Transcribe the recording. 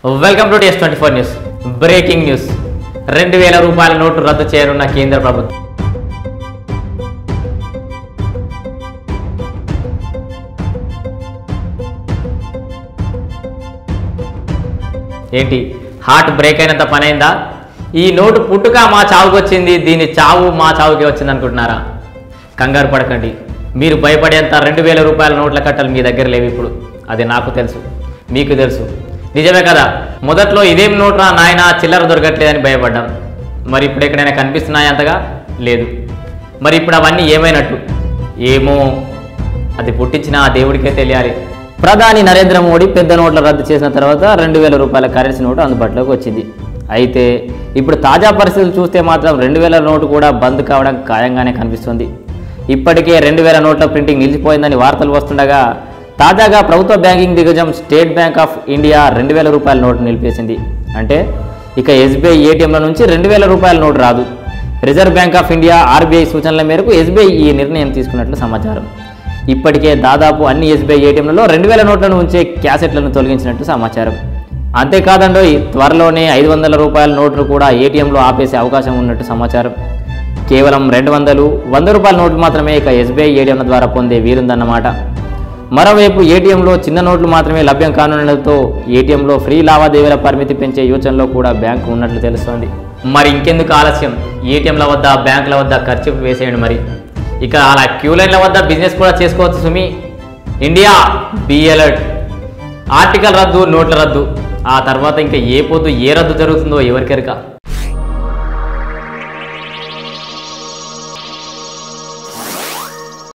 Welcome to TS24 news. Breaking news. 2000 రూపాయల note రద్దు చేయనున్న కేంద్ర ప్రభుత్వం. ఏంటి హార్ట్ బ్రేక్ అయినంత పనైందా? ఈ నోటు పుట్టుక మా చావుకు వచ్చింది, దీని చావు మా చావుకే వచ్చింది అనుకుంటున్నారా? కంగారు పడకండి. మీరు భయపడేంత 2000 రూపాయల నోట్ల కట్టలు మీ దగ్గర లేవు ఇప్పుడు. అది నాకు తెలుసు, మీకు తెలుసు. నిజమే కదా, మొదట్లో ఇదేం నోట్రా నాయన చిల్లర దొరకట్లేదని భయపడ్డాం. మరి ఇప్పుడు ఎక్కడైనా కనిపిస్తున్నాయి అంతగా? లేదు. మరి ఇప్పుడు అవన్నీ ఏమైనట్టు? ఏమో, అది పుట్టించిన ఆ దేవుడికే తెలియాలి. ప్రధాని నరేంద్ర మోడీ పెద్ద నోట్ల రద్దు చేసిన తర్వాత 2000 రూపాయల కరెన్సీ నోటు అందుబాటులోకి వచ్చింది. అయితే ఇప్పుడు తాజా పరిస్థితులు చూస్తే మాత్రం 2000 నోటు కూడా బంద్ కావడం ఖాయంగానే కనిపిస్తుంది. ఇప్పటికే 2000 నోట్ల ప్రింటింగ్ నిలిచిపోయిందని వార్తలు వస్తుండగా తాజాగా ప్రభుత్వ బ్యాంకింగ్ దిగ్గజం స్టేట్ బ్యాంక్ ఆఫ్ ఇండియా 2000 రూపాయల నోటు నిలిపేసింది. అంటే ఇక SBI ఏటీఎంల నుంచి 2000 రూపాయల నోటు రాదు. Reserve Bank of India RBI సూచనల మేరకు SBI ఈ నిర్ణయం తీసుకున్నట్లు సమాచారం. ఇప్పటికే దాదాపు అన్ని SBI ఏటీఎంలలో 2000 నోట్లను ఉంచే క్యాసెట్లను తొలగించినట్టు సమాచారం. అంతేకాదండో త్వరలోనే 500 రూపాయల నోట్లు కూడా ఏటీఎంలో ఆపేసే అవకాశం ఉన్నట్టు సమాచారం. కేవలం 200, 100 రూపాయల నోట్లు మాత్రమే ఇక SBI ఏటీఎంల ద్వారా పొందే వీలుందన్నమాట. మరోవైపు ఏటీఎంలో చిన్న నోట్లు మాత్రమే లభ్యం కానుండడంతో ఏటీఎంలో ఫ్రీ లావాదేవీల పరిమితి పెంచే యోచనలో కూడా బ్యాంకు ఉన్నట్లు తెలుస్తోంది. మరి ఇంకెందుకు ఆలస్యం? ఏటీఎంల వద్ద, బ్యాంకుల వద్ద ఖర్చు వేసేయండి. మరి ఇక అలా క్యూ లైన్ల వద్ద బిజినెస్ కూడా చేసుకోవచ్చు సుమి. India be alert. ఆర్టికల్ రద్దు, నోట్ల రద్దు, ఆ తర్వాత ఇంకా ఏ పొద్దు ఏ రద్దు జరుగుతుందో ఎవరికెరక.